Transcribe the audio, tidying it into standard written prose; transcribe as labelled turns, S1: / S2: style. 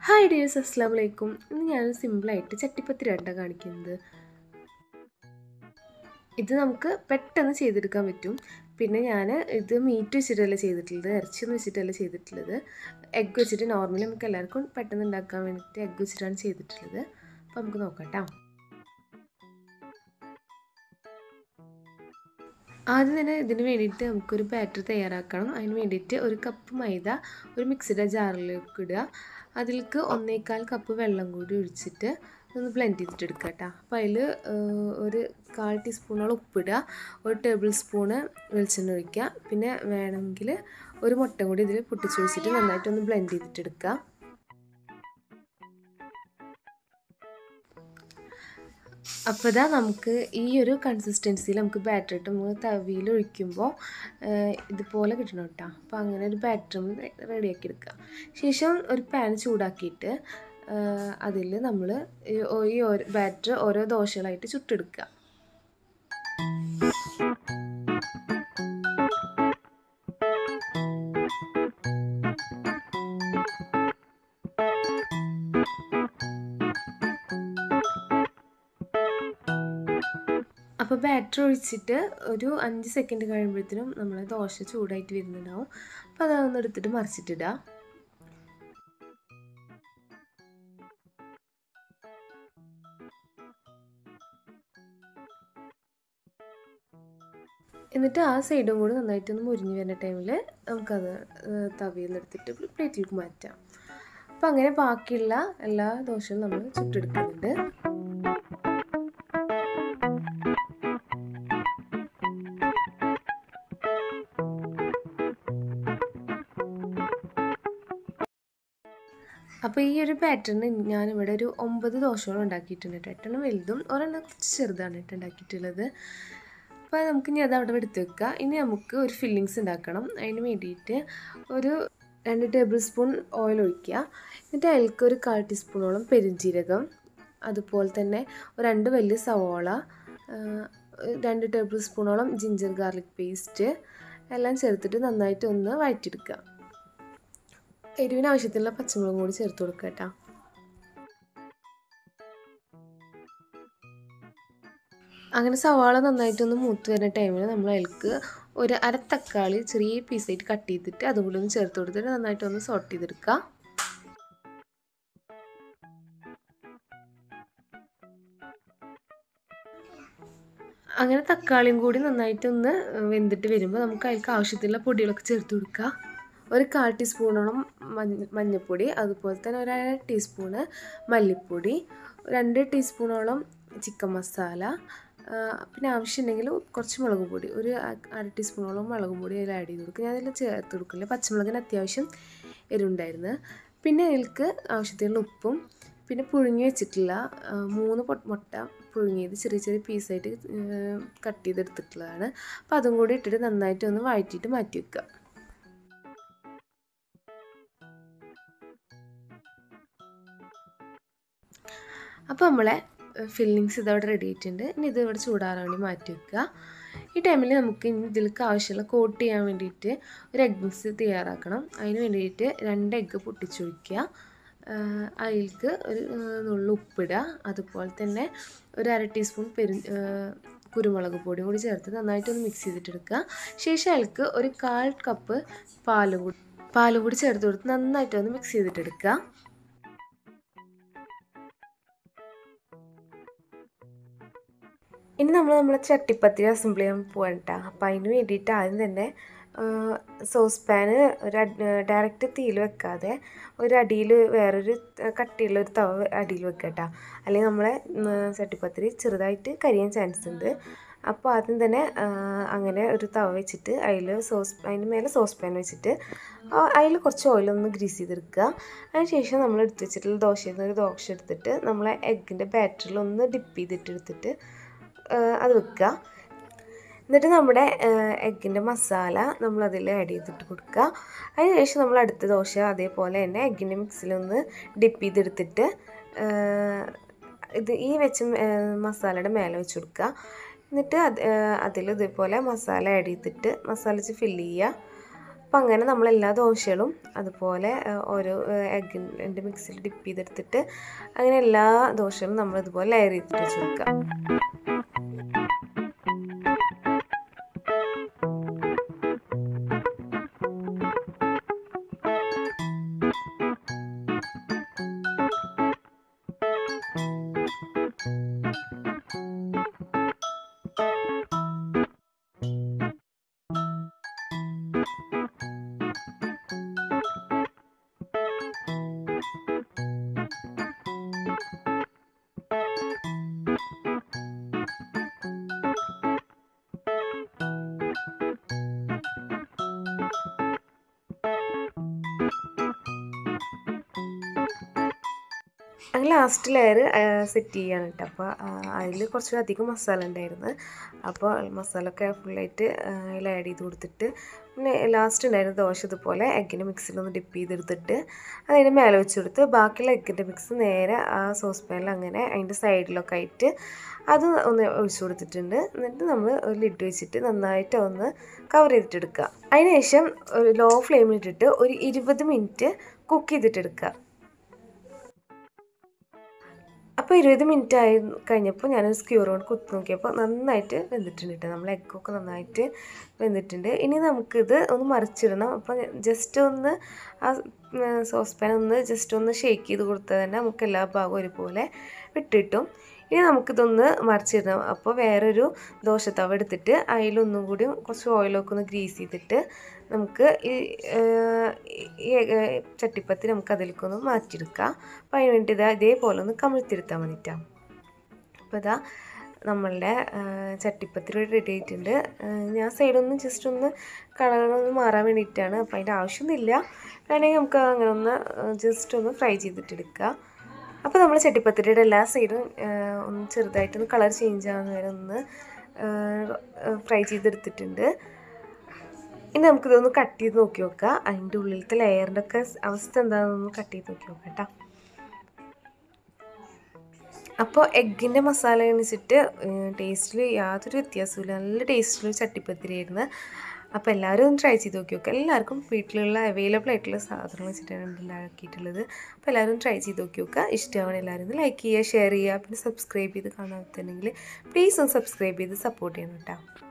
S1: Hi dears, അസ്സലാമു അലൈക്കും. ഇന്ന് ഞാൻ സിമ്പിളായിട്ട് ചട്ടിപ്പത്തിരിയാണ് കാണിക്കുന്നത്. ഇത് നമുക്ക് പെട്ടെന്ന് ചെയ്തെടുക്കാൻ പറ്റും. പിന്നെ ഞാൻ ഇത് മീറ്റ് വെച്ചിട്ടല്ല ചെയ്തിട്ടുള്ളത്, ഇറച്ചിയൊന്നും വെച്ചിട്ടല്ല ചെയ്തിട്ടുള്ളത്. എഗ്ഗ് വെച്ചിട്ട് നോർമലി നമുക്ക് എല്ലാവർക്കും പെട്ടെന്ന് ഉണ്ടാക്കാൻ വേണ്ടിയിട്ട് എഗ്ഗ് വെച്ചിട്ടാണ് ചെയ്തിട്ടുള്ളത്. അപ്പോൾ നമുക്ക് നോക്കാം കേട്ടോ. ആദ്യം തന്നെ ഇതിന് വേണ്ടിയിട്ട് നമുക്കൊരു ബാറ്റർ തയ്യാറാക്കണം. അതിന് വേണ്ടിയിട്ട് ഒരു കപ്പ് മൈദ ഒരു മിക്സിയുടെ ജാറിലേക്ക് ഇടുക. അതിലേക്ക് 1/4 കപ്പ് വെള്ളം കൂടി ഒഴിച്ചിട്ട് ഒന്ന് ബ്ലെൻഡ് ചെയ്തിട്ട് എടുക്കുക കേട്ടോ. അപ്പോൾ അതിൽ ഒരു 1/4 ടീസ്പൂണോളം ഉപ്പിടുക, 1 ടേബിൾ സ്പൂണ് വെളിച്ചെണ്ണ ഒഴിക്കുക. പിന്നെ വേണമെങ്കിൽ ഒരു മുട്ട കൂടി ഇതിൽ പൊട്ടിച്ചൊഴിച്ചിട്ട് നന്നായിട്ടൊന്ന് ബ്ലെൻഡ് ചെയ്തിട്ട് എടുക്കുക. അപ്പോൾ ഇതാ നമുക്ക് ഈ ഒരു കൺസിസ്റ്റൻസിയിൽ നമുക്ക് ബാറ്റർ ഇട്ട് നമ്മൾ തവിയിൽ ഒഴിക്കുമ്പോൾ ഇതുപോലെ കിട്ടണം കേട്ടോ. അപ്പോൾ അങ്ങനെ ഒരു ബാറ്റർ റെഡിയാക്കി എടുക്കുക. ശേഷം ഒരു പാൻ ചൂടാക്കിയിട്ട് അതിൽ നമ്മൾ ഈ ബാറ്റർ ഓരോ ദോശകളായിട്ട് ചുട്ടെടുക്കുക. അപ്പോൾ ബാറ്റർ ഒഴിച്ചിട്ട് ഒരു 5 സെക്കൻഡ് കഴിയുമ്പോഴത്തേനും നമ്മൾ ദോശ ചൂടായിട്ട് വരുന്നുണ്ടാവും. അപ്പോൾ അതൊന്ന് എടുത്തിട്ട് മറിച്ചിട്ടിടുക. എന്നിട്ട് ആ സൈഡും കൂടി നന്നായിട്ടൊന്ന് മുരിഞ്ഞ് വരുന്ന ടൈമിൽ നമുക്കത് തവിയിൽ നിന്ന് എടുത്തിട്ട് പ്ലേറ്റിലേക്ക് മാറ്റാം. അപ്പോൾ അങ്ങനെ ബാക്കിയുള്ള എല്ലാ ദോശകളും നമ്മൾ ചുട്ടെടുക്കുന്നുണ്ട്. അപ്പോൾ ഈ ഒരു പാറ്റേണിന് ഞാനിവിടെ ഒരു 9 ദോശകൾ ഉണ്ടാക്കിയിട്ടുണ്ട്. 8 വലുതും ഒരെണ്ണം കുറച്ച് ചെറുതാണ് ഉണ്ടാക്കിയിട്ടുള്ളത്. അപ്പോൾ നമുക്ക് ഇനി അത് അവിടെ എടുത്ത് വെക്കുക. ഇനി നമുക്ക് ഒരു ഫില്ലിങ്സ് ഉണ്ടാക്കണം. അതിന് വേണ്ടിയിട്ട് ഒരു 2 ടേബിൾ സ്പൂൺ ഓയിൽ ഒഴിക്കുക. എന്നിട്ട് അതിലേക്ക് ഒരു 1/4 ടീസ്പൂണോളം പെരുംജീരകം, അതുപോലെ തന്നെ 2 വലിയ സവോള, 2 ടേബിൾ സ്പൂണോളം ജിഞ്ചർ ഗാർലിക് പേസ്റ്റ് എല്ലാം ചേർത്തിട്ട് നന്നായിട്ട് ഒന്ന് വഴറ്റിയെടുക്കുക. എരിവിന് ആവശ്യത്തിനുള്ള പച്ചമുളകും കൂടി ചേർത്ത് കൊടുക്കുക കേട്ടോ. അങ്ങനെ സവാള നന്നായിട്ടൊന്ന് മൂത്ത് വരുന്ന ടൈമിൽ നമ്മൾ അതിലേക്ക് ഒരു അര തക്കാളി ചെറിയ പീസായിട്ട് കട്ട് ചെയ്തിട്ട് അതുകൂടി ഒന്ന് ചേർത്ത് കൊടുത്തിട്ട് നന്നായിട്ടൊന്ന് സോട്ട് ചെയ്തെടുക്കുക. അങ്ങനെ തക്കാളിയും കൂടി നന്നായിട്ടൊന്ന് വെന്തിട്ട് വരുമ്പോൾ നമുക്ക് അതിലേക്ക് ആവശ്യത്തിലുള്ള പൊടികളൊക്കെ ചേർത്ത് കൊടുക്കുക. ഒരു 1/4 ടീസ്പൂണോളം മഞ്ഞൾപ്പൊടി, അതുപോലെ തന്നെ ഒരു 1/2 ടീസ്പൂണ് മല്ലിപ്പൊടി, 2 ടീസ്പൂണോളം ചിക്കൻ മസാല, പിന്നെ ആവശ്യമുണ്ടെങ്കിൽ കുറച്ച് മുളക് പൊടി, ഒരു 1/2 ടീസ്പൂണോളം മുളക് പൊടി അതിൽ ആഡ് ചെയ്ത് കൊടുക്കുക. ഞാനതിൽ ചേർത്ത് കൊടുക്കില്ല, പച്ചമുളകിന് അത്യാവശ്യം എരിവുണ്ടായിരുന്നു. പിന്നെ അതിലേക്ക് ആവശ്യത്തിനുള്ള ഉപ്പും, പിന്നെ പുഴുങ്ങി വെച്ചിട്ടുള്ള 3 മുട്ട പുഴുങ്ങിയത് ചെറിയ ചെറിയ പീസായിട്ട് കട്ട് ചെയ്തെടുത്തിട്ടുള്ളതാണ്. അപ്പോൾ അതും കൂടി ഇട്ടിട്ട് നന്നായിട്ട് ഒന്ന് വഴറ്റിയിട്ട് മാറ്റി വെക്കുക. അപ്പോൾ നമ്മളെ ഫില്ലിങ്സ് ഇതവിടെ റെഡി ആയിട്ടുണ്ട്. ഇനി ഇത് ഇവിടെ ചൂടാറാൻ വേണ്ടി മാറ്റി വെക്കുക. ഈ ടൈമിൽ നമുക്ക് ഇനി ഇതിലേക്ക് ആവശ്യമുള്ള കോട്ട് ചെയ്യാൻ വേണ്ടിയിട്ട് ഒരു എഗ് മിക്സ് തയ്യാറാക്കണം. അതിന് വേണ്ടിയിട്ട് 2 എഗ്ഗ് പൊട്ടിച്ചൊഴിക്കുക. അതിലേക്ക് ഒരു നുള്ളു ഉപ്പിടുക, അതുപോലെ തന്നെ ഒരു 1/2 ടീസ്പൂൺ കുരുമുളക് പൊടിയും കൂടി ചേർത്ത് നന്നായിട്ടൊന്ന് മിക്സ് ചെയ്തിട്ടെടുക്കുക. ശേഷം അതിലേക്ക് ഒരു 1/4 കപ്പ് പാലും കൂടി ചേർത്ത് കൊടുത്ത് നന്നായിട്ടൊന്ന് മിക്സ് ചെയ്തിട്ടെടുക്കുക. ഇനി നമ്മളെ ചട്ടിപ്പത്തിരി അസംബിൾ ചെയ്യാൻ പോകാൻ കേട്ടോ. അപ്പോൾ അതിന് വേണ്ടിയിട്ട് ആദ്യം തന്നെ സോസ് പാന് ഡയറക്റ്റ് തീയിൽ വെക്കാതെ ഒരു അടിയിൽ വേറൊരു കട്ടിയുള്ള ഒരു തവ അടിയിൽ വെക്കുക കേട്ടോ. അല്ലെങ്കിൽ നമ്മളെ ചട്ടിപ്പത്തിരി ചെറുതായിട്ട് കരിയാൻ ചാൻസ് ഉണ്ട്. അപ്പോൾ ആദ്യം തന്നെ അങ്ങനെ ഒരു തവ വെച്ചിട്ട് അതിന് മേലെ സോസ് പാൻ വെച്ചിട്ട് അതിൽ കുറച്ച് ഓയിലൊന്ന് ഗ്രീസ് ചെയ്തെടുക്കുക. അതിനുശേഷം നമ്മൾ എടുത്ത് വെച്ചിട്ടുള്ള ദോശയിൽ നിന്ന് ഒരു ദോശ എടുത്തിട്ട് നമ്മളെ എഗ്ഗിൻ്റെ ബാറ്ററിൽ ഒന്ന് ഡിപ്പ് ചെയ്തിട്ടെടുത്തിട്ട് അത് വെക്കുക. എന്നിട്ട് നമ്മുടെ എഗ്ഗിൻ്റെ മസാല നമ്മളതിൽ ആഡ് ചെയ്തിട്ട് കൊടുക്കുക. അതിനുശേഷം നമ്മൾ അടുത്ത ദോശ അതേപോലെ തന്നെ എഗ്ഗിൻ്റെ മിക്സിലൊന്ന് ഡിപ്പ് ചെയ്തെടുത്തിട്ട് ഈ വെച്ച മസാലയുടെ മേലെ വെച്ച് കൊടുക്കുക. എന്നിട്ട് അതിൽ ഇതേപോലെ മസാല ആഡ് ചെയ്തിട്ട് മസാല വെച്ച് ഫില്ല് ചെയ്യുക. അപ്പോൾ അങ്ങനെ നമ്മളെല്ലാ ദോശകളും അതുപോലെ ഓരോ എഗ്ഗിൻ്റെ മിക്സിൽ ഡിപ്പ് ചെയ്തെടുത്തിട്ട് അങ്ങനെ എല്ലാ ദോശകളും നമ്മളിതുപോലെ ലെയർ ചെയ്തിട്ട് വെച്ച് കൊടുക്കുക. അങ്ങനെ ലാസ്റ്റ് ലെയർ സെറ്റ് ചെയ്യാണ് കേട്ടോ. അപ്പോൾ അതിൽ കുറച്ചധികം മസാല ഉണ്ടായിരുന്നു. അപ്പോൾ മസാലയൊക്കെ ഫുള്ളായിട്ട് അതിൽ ആഡ് ചെയ്ത് കൊടുത്തിട്ട് പിന്നെ ലാസ്റ്റ് ഉണ്ടായിരുന്ന ദോശ ഇതുപോലെ എഗ്ഗിൻ്റെ മിക്സിലൊന്ന് ഡിപ്പ് ചെയ്തെടുത്തിട്ട് അതിന് മേലെ വെച്ച് കൊടുത്ത് ബാക്കിയുള്ള എഗ്ഗിൻ്റെ മിക്സ് നേരെ ആ സോസ് പാനിൽ അങ്ങനെ അതിൻ്റെ സൈഡിലൊക്കെ ആയിട്ട് അത് ഒന്ന് ഒഴിച്ചു കൊടുത്തിട്ടുണ്ട്. എന്നിട്ട് നമ്മൾ ഒരു ലിഡ് വെച്ചിട്ട് നന്നായിട്ട് ഒന്ന് കവർ ചെയ്തിട്ടെടുക്കുക. അതിനുശേഷം ഒരു ലോ ഫ്ലെയിമിലിട്ടിട്ട് ഒരു 20 മിനിറ്റ് കുക്ക് ചെയ്തിട്ടെടുക്കുക. അപ്പോൾ 20 മിനിറ്റ് ആയി കഴിഞ്ഞപ്പോൾ ഞാനൊരു സ്ക്യൂർ കൊണ്ട് കുത്തി നോക്കിയപ്പോൾ നന്നായിട്ട് വെന്തിട്ടുണ്ട് കേട്ടോ. നമ്മൾ എഗ്ഗൊക്കെ നന്നായിട്ട് വെന്തിട്ടുണ്ട്. ഇനി നമുക്കിത് ഒന്ന് മറിച്ചിടണം. അപ്പോൾ ജസ്റ്റ് ഒന്ന് ആ സോസ് പാൻ ഒന്ന് ജസ്റ്റ് ഒന്ന് ഷേക്ക് ചെയ്ത് കൊടുത്താൽ തന്നെ നമുക്ക് എല്ലാ ഭാഗവും ഒരുപോലെ വിട്ടിട്ടും. ഇനി നമുക്കിതൊന്ന് മറിച്ചിടണം. അപ്പോൾ വേറൊരു ദോശത്തവ എടുത്തിട്ട് അതിലൊന്നും കൂടി കുറച്ച് ഓയിലൊക്കെ ഒന്ന് ഗ്രീസ് ചെയ്തിട്ട് നമുക്ക് ഈ ചട്ടിപ്പത്തി നമുക്ക് അതിലേക്കൊന്ന് മാറ്റിയെടുക്കാം. അപ്പോൾ അതിന് വേണ്ടി ഇതേപോലെ ഒന്ന് കമിഴ്ത്തിയെടുത്താൽ മതിട്ടാണ്. അപ്പോൾ ഇതാ നമ്മളുടെ ചട്ടിപ്പത്തി റെഡി ആയിട്ടുണ്ട്. ഞാൻ സൈഡൊന്ന് ജസ്റ്റ് ഒന്ന് കളറൊന്ന് മാറാൻ വേണ്ടിയിട്ടാണ്. അപ്പോൾ അതിൻ്റെ ആവശ്യമൊന്നുമില്ല. വേണമെങ്കിൽ നമുക്ക് അങ്ങനെ ഒന്ന് ജസ്റ്റ് ഒന്ന് ഫ്രൈ ചെയ്തിട്ടെടുക്കുക. അപ്പോൾ നമ്മൾ ചട്ടിപ്പത്തിരിയുടെ എല്ലാ സൈഡും ഒന്ന് ചെറുതായിട്ടൊന്ന് കളർ ചേഞ്ച് ആകുന്ന വരെ ഒന്ന് ഫ്രൈ ചെയ്തെടുത്തിട്ടുണ്ട്. ഇനി നമുക്കിതൊന്ന് കട്ട് ചെയ്ത് നോക്കി നോക്കാം. അതിൻ്റെ ഉള്ളിലത്തെ ലെയറിൻ്റെ ഒക്കെ അവസ്ഥ എന്താണെന്നൊന്ന് കട്ട് ചെയ്ത് നോക്കി നോക്കാം കേട്ടോ. അപ്പോൾ എഗ്ഗിൻ്റെ മസാല വെച്ചിട്ട് ടേസ്റ്റിൽ യാതൊരു വ്യത്യാസമില്ല. നല്ല ടേസ്റ്റിൽ ചട്ടിപ്പത്തിരിയായിരുന്നു. അപ്പോൾ എല്ലാവരും ഒന്ന് ട്രൈ ചെയ്ത് നോക്കി നോക്കുക. എല്ലാവർക്കും വീട്ടിലുള്ള അവൈലബിൾ ആയിട്ടുള്ള സാധനങ്ങൾ വെച്ചിട്ടാണ് ഉണ്ടാക്കിയിട്ടുള്ളത്. അപ്പോൾ എല്ലാവരും ട്രൈ ചെയ്ത് നോക്കി നോക്കുക. ഇഷ്ടമാവണം എല്ലാവരും ഒന്ന് ലൈക്ക് ചെയ്യുക, ഷെയർ ചെയ്യുക, പിന്നെ സബ്സ്ക്രൈബ് ചെയ്ത് കാണാത്തുണ്ടെങ്കിൽ പ്ലീസ് ഒന്ന് സബ്സ്ക്രൈബ് ചെയ്ത് സപ്പോർട്ട് ചെയ്യണം കേട്ടോ.